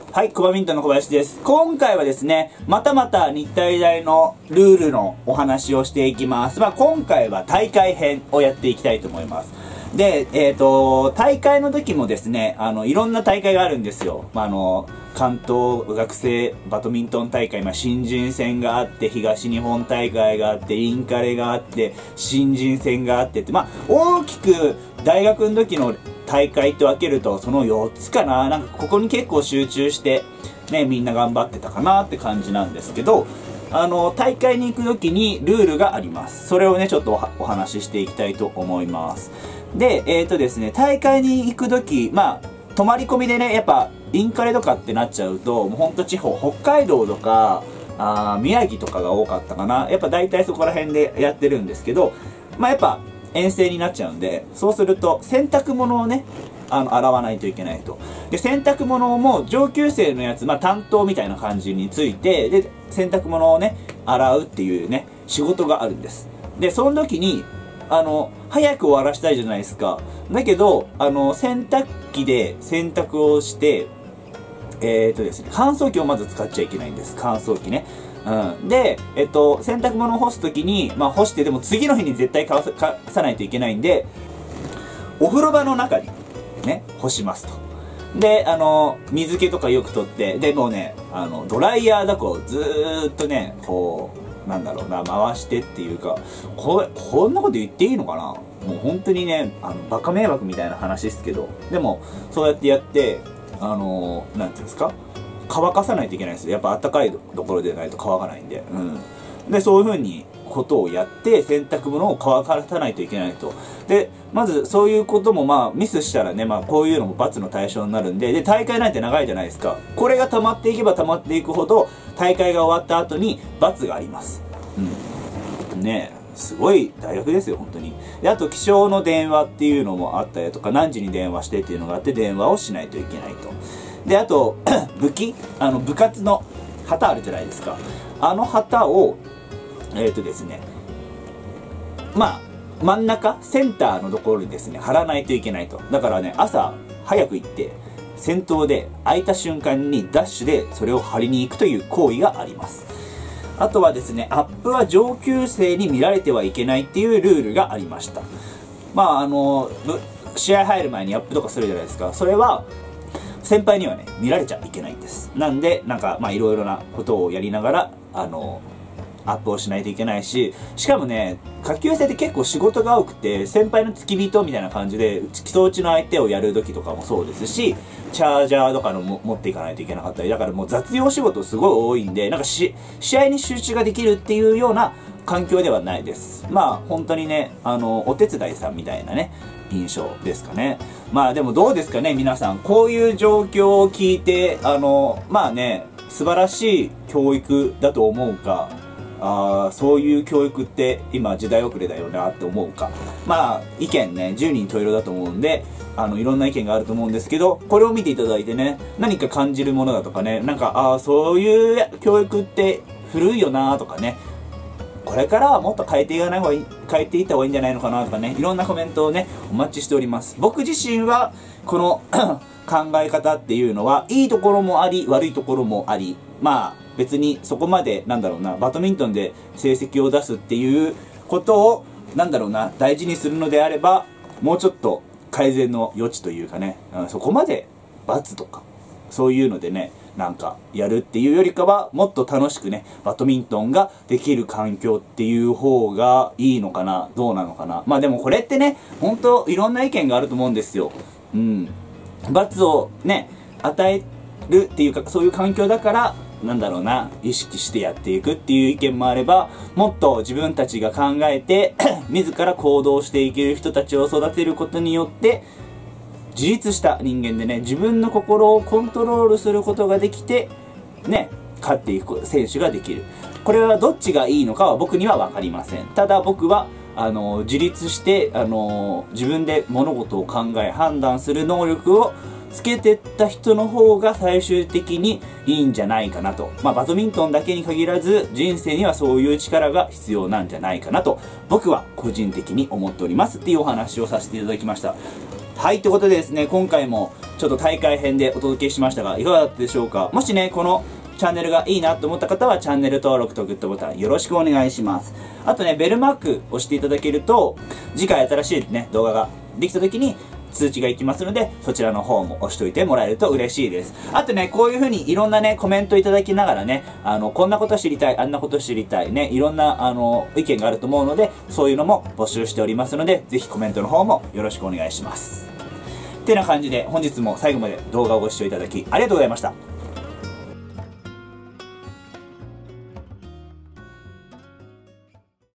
はい、コバミントンの小林です。今回はですね、またまた日体大のルールのお話をしていきます。今回は大会編をやっていきたいと思います。で、大会の時もですね、いろんな大会があるんですよ。関東学生バドミントン大会、新人戦があって、東日本大会があって、インカレがあって、新人戦があってって、大きく大学の時の大会って分けるとその4つかな。なんかここに結構集中してね、みんな頑張ってたかなって感じなんですけど、大会に行く時にルールがあります。それをね、ちょっとお話ししていきたいと思います。で、ですね、大会に行く時、泊まり込みでね、やっぱインカレとかってなっちゃうと、もうほんと地方、北海道とか宮城とかが多かったかな。やっぱ大体そこら辺でやってるんですけど、やっぱ遠征になっちゃうんで、そうすると洗濯物をね、洗わないといけないと。で、洗濯物も上級生のやつ、担当みたいな感じについて、で、洗濯物をね、洗うっていうね、仕事があるんです。で、その時に、早く終わらしたいじゃないですか。だけど、洗濯機で洗濯をして、ですね、乾燥機をまず使っちゃいけないんです。乾燥機ね。で、洗濯物を干すときに、干してでも次の日に絶対乾さないといけないんで、お風呂場の中にね、干しますと。で、水気とかよく取って、で、もうね、ドライヤーだこずーっとね、こう、なんだろうな、回してっていうか、こんなこと言っていいのかな？もう本当にね、バカ迷惑みたいな話ですけど、でも、そうやってやって、なんていうんですか？乾かさないといけないんですよ。やっぱ暖かいところでないと乾かないんで。で、そういう風にことをやって、洗濯物を乾かさないといけないと。で、まずそういうこともミスしたらね、こういうのも罰の対象になるんで、で、大会なんて長いじゃないですか。これが溜まっていけば溜まっていくほど、大会が終わった後に罰があります。ねえ。すごい大学ですよ、本当に。で、あと、気象の電話っていうのもあったりとか、何時に電話してっていうのがあって、電話をしないといけないと。で、あと、部活の旗あるじゃないですか。あの旗を、ですね、真ん中、センターのところにですね、貼らないといけないと。だからね、朝、早く行って、先頭で、空いた瞬間にダッシュでそれを貼りに行くという行為があります。あとはですね、アップは上級生に見られてはいけないっていうルールがありました。試合入る前にアップとかするじゃないですか。それは、先輩にはね、見られちゃいけないんです。なんで、いろいろなことをやりながら、アップをしないといけないし、しかもね、下級生って結構仕事が多くて、先輩の付き人みたいな感じで、基礎打ちの相手をやる時とかもそうですし、チャージャーとかの持っていかないといけなかったり、だからもう雑用仕事すごい多いんで、試合に集中ができるっていうような環境ではないです。本当にね、お手伝いさんみたいなね、印象ですかね。でもどうですかね、皆さん。こういう状況を聞いて、素晴らしい教育だと思うか、そういう教育って今時代遅れだよなって思うか。意見ね、10人十色だと思うんで、いろんな意見があると思うんですけど、これを見ていただいてね、何か感じるものだとかね、そういう教育って古いよなとかね、これからはもっと変えていった方がいいんじゃないのかなとかね、いろんなコメントをね、お待ちしております。僕自身は、この考え方っていうのは、いいところもあり、悪いところもあり、別にそこまで、バドミントンで成績を出すっていうことを、大事にするのであれば、もうちょっと改善の余地というかね、そこまで罰とか、そういうのでね、やるっていうよりかは、もっと楽しくね、バドミントンができる環境っていう方がいいのかな、どうなのかな。でもこれってね、本当いろんな意見があると思うんですよ。罰をね、与えるっていうか、そういう環境だから、意識してやっていくっていう意見もあれば、もっと自分たちが考えて、自ら行動していける人たちを育てることによって、自立した人間でね、自分の心をコントロールすることができて、ね、勝っていく選手ができる。これはどっちがいいのかは僕には分かりません。ただ僕は、自立して、自分で物事を考え、判断する能力をつけてった人の方が最終的にいいんじゃないかなと。バドミントンだけに限らず、人生にはそういう力が必要なんじゃないかなと、僕は個人的に思っておりますっていうお話をさせていただきました。 はい、ということでですね、今回もちょっと大会編でお届けしましたが、いかがだったでしょうか。もしね、このチャンネルがいいなと思った方は、チャンネル登録とグッドボタンよろしくお願いします。あとね、ベルマーク押していただけると、次回新しいね、動画ができた時に通知がいきますので、そちらの方も押しといてもらえると嬉しいです。あとね、こういう風にいろんなね、コメントいただきながらね、こんなこと知りたい、あんなこと知りたいね、いろんな、意見があると思うので、そういうのも募集しておりますので、ぜひコメントの方もよろしくお願いします。ってな感じで、本日も最後まで動画をご視聴いただきありがとうございました。